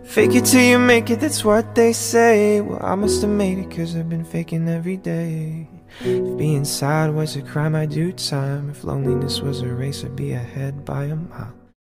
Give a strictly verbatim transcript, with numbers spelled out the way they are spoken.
Fake it till you make it, that's what they say. Well, I must have made it, cause I've been faking every day. If being sad was a crime, I'd do time. If loneliness was a race, I'd be ahead by a mile.